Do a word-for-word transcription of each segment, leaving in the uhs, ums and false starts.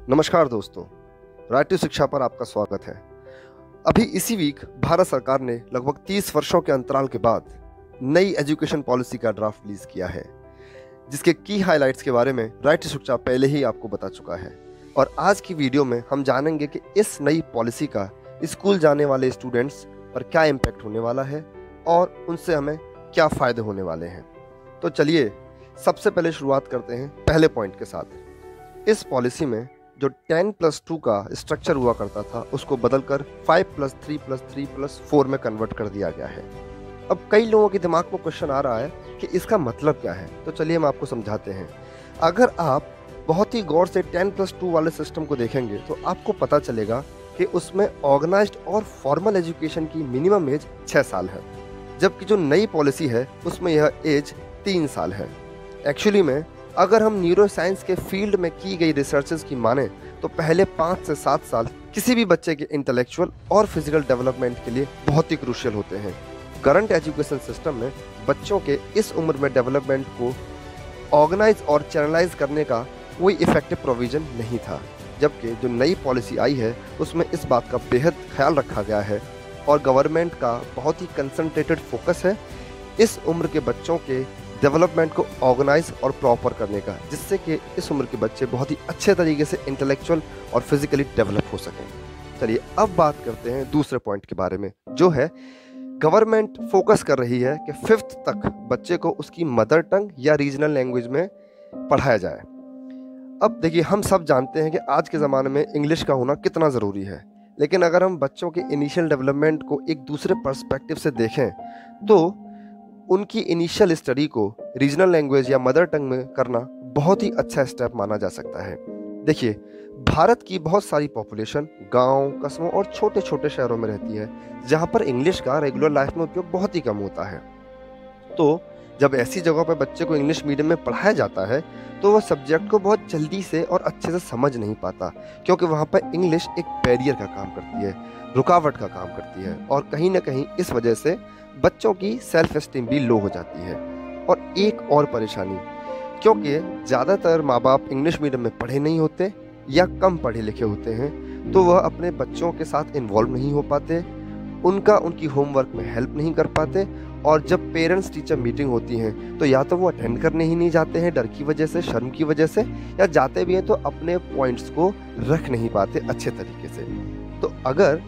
नमस्कार दोस्तों, right to शिक्षा पर आपका स्वागत है। अभी इसी वीक भारत सरकार ने लगभग तीस वर्षों के अंतराल के बाद नई एजुकेशन पॉलिसी का ड्राफ्ट रिलीज किया है, जिसके की हाइलाइट्स के बारे में राइट टू शिक्षा पहले ही आपको बता चुका है। और आज की वीडियो में हम जानेंगे कि इस नई पॉलिसी का स्कूल जाने वाले स्टूडेंट्स पर क्या इम्पैक्ट होने वाला है और उनसे हमें क्या फ़ायदे होने वाले हैं। तो चलिए सबसे पहले शुरुआत करते हैं पहले पॉइंट के साथ। इस पॉलिसी में जो टेन प्लस टू का स्ट्रक्चर हुआ करता था उसको बदलकर five plus three plus three plus four में कन्वर्ट कर दिया गया है। अब कई लोगों के दिमाग में क्वेश्चन आ रहा है कि इसका मतलब क्या है, तो चलिए हम आपको समझाते हैं। अगर आप बहुत ही गौर से टेन प्लस टू वाले सिस्टम को देखेंगे तो आपको पता चलेगा कि उसमें ऑर्गेनाइज्ड और फॉर्मल एजुकेशन की मिनिमम एज छः साल है, जबकि जो नई पॉलिसी है उसमें यह एज तीन साल है। एक्चुअली में अगर हम न्यूरो साइंस के फील्ड में की गई रिसर्चेस की माने तो पहले पाँच से सात साल किसी भी बच्चे के इंटेलेक्चुअल और फिजिकल डेवलपमेंट के लिए बहुत ही क्रूशियल होते हैं। करंट एजुकेशन सिस्टम में बच्चों के इस उम्र में डेवलपमेंट को ऑर्गेनाइज और चैनलाइज करने का कोई इफेक्टिव प्रोविजन नहीं था, जबकि जो नई पॉलिसी आई है उसमें इस बात का बेहद ख्याल रखा गया है और गवर्नमेंट का बहुत ही कंसंट्रेटेड फोकस है इस उम्र के बच्चों के डेवलपमेंट को ऑर्गेनाइज और प्रॉपर करने का, जिससे कि इस उम्र के बच्चे बहुत ही अच्छे तरीके से इंटेलेक्चुअल और फिजिकली डेवलप हो सकें। चलिए अब बात करते हैं दूसरे पॉइंट के बारे में, जो है गवर्नमेंट फोकस कर रही है कि फिफ्थ तक बच्चे को उसकी मदर टंग या रीजनल लैंग्वेज में पढ़ाया जाए। अब देखिए, हम सब जानते हैं कि आज के ज़माने में इंग्लिश का होना कितना ज़रूरी है, लेकिन अगर हम बच्चों के इनिशियल डेवलपमेंट को एक दूसरे पर्सपेक्टिव से देखें तो उनकी इनिशियल स्टडी को रीजनल लैंग्वेज या मदर टंग में करना बहुत ही अच्छा स्टेप माना जा सकता है। देखिए, भारत की बहुत सारी पॉपुलेशन गांव, कस्बों और छोटे छोटे शहरों में रहती है, जहां पर इंग्लिश का रेगुलर लाइफ में उपयोग बहुत ही कम होता है। तो जब ऐसी जगहों पर बच्चे को इंग्लिश मीडियम में पढ़ाया जाता है तो वह सब्जेक्ट को बहुत जल्दी से और अच्छे से समझ नहीं पाता, क्योंकि वहाँ पर इंग्लिश एक बैरियर का काम करती है, रुकावट का काम करती है, और कहीं ना कहीं इस वजह से बच्चों की सेल्फ एस्टीम भी लो हो जाती है। और एक और परेशानी, क्योंकि ज़्यादातर माँ बाप इंग्लिश मीडियम में पढ़े नहीं होते या कम पढ़े लिखे होते हैं, तो वह अपने बच्चों के साथ इन्वॉल्व नहीं हो पाते, उनका उनकी होमवर्क में हेल्प नहीं कर पाते, और जब पेरेंट्स टीचर मीटिंग होती हैं तो या तो वो अटेंड करने ही नहीं जाते हैं डर की वजह से, शर्म की वजह से, या जाते भी हैं तो अपने पॉइंट्स को रख नहीं पाते अच्छे तरीके से। तो अगर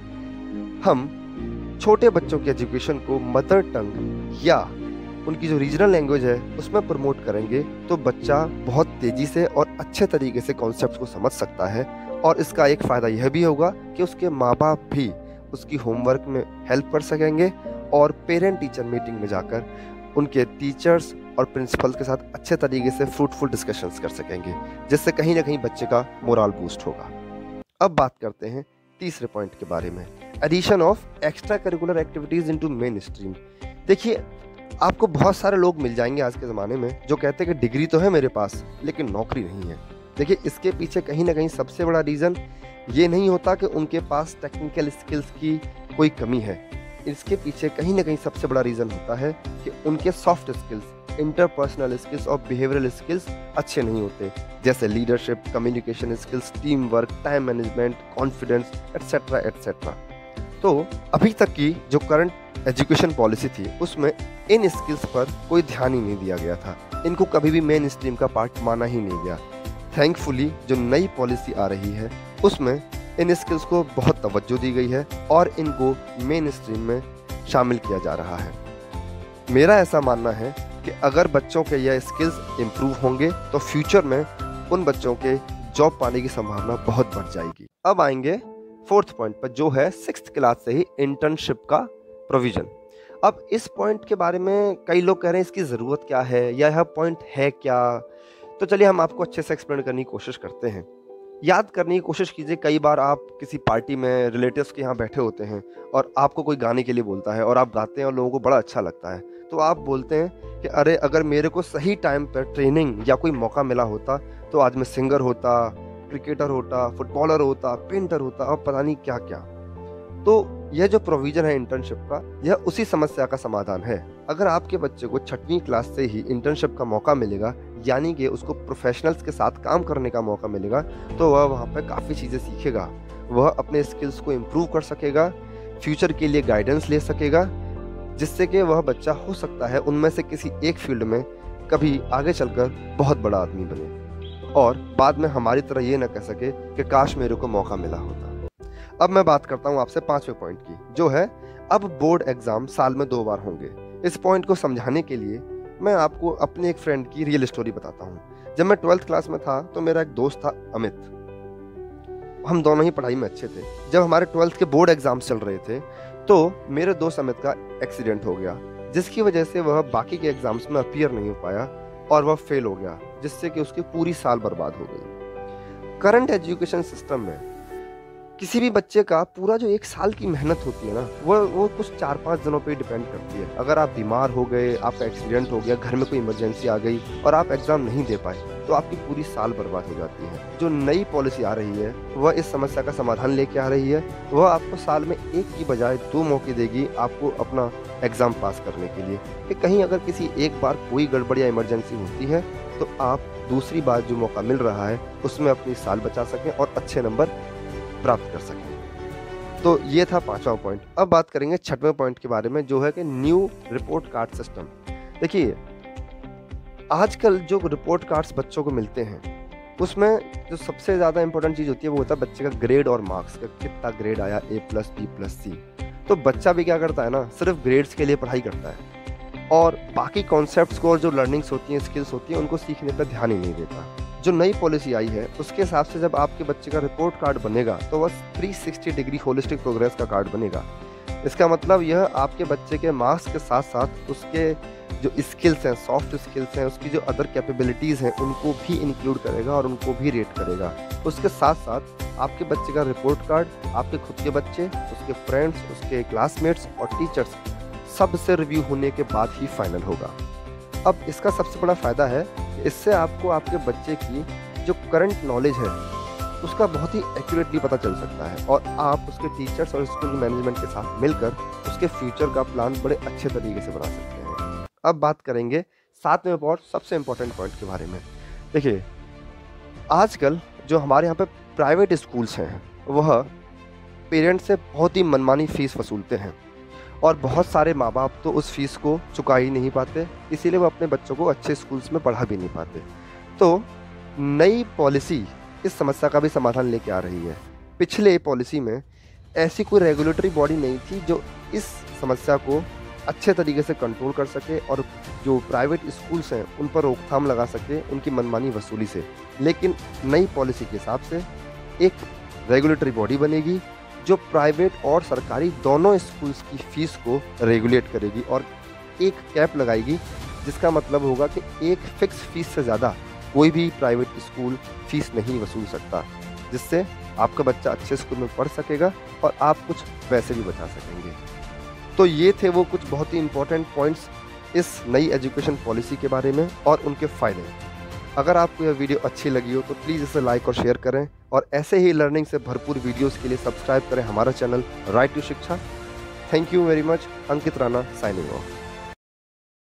हम छोटे बच्चों की एजुकेशन को मदर टंग या उनकी जो रीजनल लैंग्वेज है उसमें प्रमोट करेंगे तो बच्चा बहुत तेज़ी से और अच्छे तरीके से कॉन्सेप्ट्स को समझ सकता है, और इसका एक फ़ायदा यह भी होगा कि उसके माँ बाप भी उसकी होमवर्क में हेल्प कर सकेंगे और पेरेंट टीचर मीटिंग में जाकर उनके टीचर्स और प्रिंसिपल के साथ अच्छे तरीके से फ्रूटफुल डिस्कशंस कर सकेंगे, जिससे कहीं ना कहीं बच्चे का मोरल बूस्ट होगा। अब बात करते हैं तीसरे पॉइंट के बारे में, addition of extracurricular activities into mainstream. देखिए, आपको बहुत सारे लोग मिल जाएंगे आज के ज़माने में जो कहते हैं कि डिग्री तो है मेरे पास लेकिन नौकरी नहीं है। देखिए, इसके पीछे कहीं ना कहीं सबसे बड़ा रीज़न ये नहीं होता कि उनके पास टेक्निकल स्किल्स की कोई कमी है, इसके पीछे कहीं ना कहीं सबसे बड़ा रीज़न होता है कि उनके सॉफ्ट स्किल्स, इंटरपर्सनल स्किल्स और बिहेवियरल स्किल्स अच्छे नहीं होते, जैसे leadership, communication skills, teamwork, time management, confidence, etcetera etcetera. तो अभी तक की जो करंट एजुकेशन पॉलिसी थी उसमें इन स्किल्स पर कोई ध्यान ही नहीं दिया गया था, इनको कभी भी मेन स्ट्रीम का पार्ट माना ही नहीं गया। थैंकफुली जो नई पॉलिसी आ रही है उसमें इन स्किल्स को बहुत तवज्जो दी गई है और इनको मेन स्ट्रीम में शामिल किया जा रहा है। मेरा ऐसा मानना है कि अगर बच्चों के यह स्किल्स इम्प्रूव होंगे तो फ्यूचर में उन बच्चों के जॉब पाने की संभावना बहुत बढ़ जाएगी। अब आएंगे फोर्थ पॉइंट पर, जो है सिक्स्थ क्लास से ही इंटर्नशिप का प्रोविजन। अब इस पॉइंट के बारे में कई लोग कह रहे हैं इसकी ज़रूरत क्या है या यह पॉइंट है क्या, तो चलिए हम आपको अच्छे से एक्सप्लेन करने की कोशिश करते हैं। याद करने की कोशिश कीजिए, कई बार आप किसी पार्टी में रिलेटिव्स के यहाँ बैठे होते हैं और आपको कोई गाने के लिए बोलता है और आप गाते हैं और लोगों को बड़ा अच्छा लगता है, तो आप बोलते हैं कि अरे अगर मेरे को सही टाइम पर ट्रेनिंग या कोई मौका मिला होता तो आज मैं सिंगर होता, क्रिकेटर होता, फुटबॉलर होता, पेंटर होता और पता नहीं क्या क्या। तो यह जो प्रोविजन है इंटर्नशिप का, यह उसी समस्या का समाधान है। अगर आपके बच्चे को छठवीं क्लास से ही इंटर्नशिप का मौका मिलेगा, यानी कि उसको प्रोफेशनल्स के साथ काम करने का मौका मिलेगा, तो वह वहाँ पर काफ़ी चीज़ें सीखेगा। वह अपने स्किल्स को इम्प्रूव कर सकेगा, फ्यूचर के लिए गाइडेंस ले सकेगा, जिससे कि वह बच्चा हो सकता है उनमें से किसी एक फील्ड में कभी आगे चलकर बहुत बड़ा आदमी बने और बाद में हमारी तरह ये ना कह सके कि काश मेरे को मौका मिला होता। अब मैं बात करता हूँ आपसे पांचवें पॉइंट की, जो है अब बोर्ड एग्जाम साल में दो बार होंगे। इस पॉइंट को समझाने के लिए मैं आपको अपने एक फ्रेंड की रियल स्टोरी बताता हूँ। जब मैं ट्वेल्थ क्लास में था तो मेरा एक दोस्त था अमित, हम दोनों ही पढ़ाई में अच्छे थे। जब हमारे ट्वेल्थ के बोर्ड एग्जाम्स चल रहे थे तो मेरे दोस्त अमित का एक्सीडेंट हो गया, जिसकी वजह से वह बाकी के एग्जाम्स में अपीयर नहीं हो पाया और वह फेल हो गया, जिससे कि उसकी पूरी साल बर्बाद हो गई। करंट एजुकेशन सिस्टम में किसी भी बच्चे का पूरा जो एक साल की मेहनत होती है ना, वो वो कुछ चार पाँच दिनों पे डिपेंड करती है। अगर आप बीमार हो गए, आपका एक्सीडेंट हो गया, घर में कोई इमरजेंसी आ गई और आप एग्जाम नहीं दे पाए, तो आपकी पूरी साल बर्बाद हो जाती है। जो नई पॉलिसी आ रही है वह इस समस्या का समाधान लेके आ रही है। वह आपको साल में एक की बजाय दो मौके देगी आपको अपना एग्जाम पास करने के लिए, कि कहीं अगर किसी एक बार कोई गड़बड़ या इमरजेंसी होती है तो आप दूसरी बार जो मौका मिल रहा है उसमें अपनी साल बचा सकें और अच्छे नंबर प्राप्त कर सकें। तो ये था पांचवा पॉइंट। अब बात करेंगे छठवें पॉइंट के बारे में, जो है कि न्यू रिपोर्ट कार्ड सिस्टम। देखिए, आजकल जो रिपोर्ट कार्ड्स बच्चों को मिलते हैं उसमें जो सबसे ज़्यादा इंपॉर्टेंट चीज़ होती है वो होता है बच्चे का ग्रेड और मार्क्स का, कितना ग्रेड आया, A plus B plus C. तो बच्चा भी क्या करता है ना, सिर्फ ग्रेड्स के लिए पढ़ाई करता है और बाकी कॉन्सेप्ट्स को और जो लर्निंग्स होती हैं, स्किल्स होती हैं, उनको सीखने पर ध्यान ही नहीं देता। जो नई पॉलिसी आई है उसके हिसाब से जब आपके बच्चे का रिपोर्ट कार्ड बनेगा तो वह तीन सौ साठ डिग्री होलिस्टिक प्रोग्रेस का कार्ड बनेगा। इसका मतलब यह आपके बच्चे के मार्क्स के साथ साथ उसके जो स्किल्स हैं, सॉफ्ट स्किल्स हैं, उसकी जो अदर कैपेबिलिटीज़ हैं, उनको भी इंक्लूड करेगा और उनको भी रेट करेगा। उसके साथ साथ आपके बच्चे का रिपोर्ट कार्ड आपके खुद के बच्चे, उसके फ्रेंड्स, उसके क्लासमेट्स और टीचर्स सब से रिव्यू होने के बाद ही फाइनल होगा। अब इसका सबसे बड़ा फ़ायदा है, इससे आपको आपके बच्चे की जो करंट नॉलेज है उसका बहुत ही एक्यूरेटली पता चल सकता है और आप उसके टीचर्स और स्कूल मैनेजमेंट के साथ मिलकर उसके फ्यूचर का प्लान बड़े अच्छे तरीके से बना सकते हैं। अब बात करेंगे सातवें और सबसे इम्पोर्टेंट पॉइंट के बारे में। देखिए, आजकल जो हमारे यहाँ पे प्राइवेट स्कूल्स हैं वह पेरेंट्स से बहुत ही मनमानी फ़ीस वसूलते हैं और बहुत सारे माँ बाप तो उस फीस को चुका ही नहीं पाते, इसीलिए वो अपने बच्चों को अच्छे स्कूल्स में पढ़ा भी नहीं पाते। तो नई पॉलिसी इस समस्या का भी समाधान लेके आ रही है। पिछले पॉलिसी में ऐसी कोई रेगुलेटरी बॉडी नहीं थी जो इस समस्या को अच्छे तरीके से कंट्रोल कर सके और जो प्राइवेट स्कूल्स हैं उन पर रोकथाम लगा सके उनकी मनमानी वसूली से। लेकिन नई पॉलिसी के हिसाब से एक रेगुलेटरी बॉडी बनेगी जो प्राइवेट और सरकारी दोनों स्कूल्स की फ़ीस को रेगुलेट करेगी और एक कैप लगाएगी, जिसका मतलब होगा कि एक फिक्स फीस से ज़्यादा कोई भी प्राइवेट स्कूल फीस नहीं वसूल सकता, जिससे आपका बच्चा अच्छे स्कूल में पढ़ सकेगा और आप कुछ पैसे भी बचा सकेंगे। तो ये थे वो कुछ बहुत ही इंपॉर्टेंट पॉइंट्स इस नई एजुकेशन पॉलिसी के बारे में और उनके फ़ायदे। अगर आपको यह वीडियो अच्छी लगी हो तो प्लीज़ इसे लाइक और शेयर करें और ऐसे ही लर्निंग से भरपूर वीडियोस के लिए सब्सक्राइब करें हमारा channel right to Shiksha. Thank you very much. Ankit Rana signing of.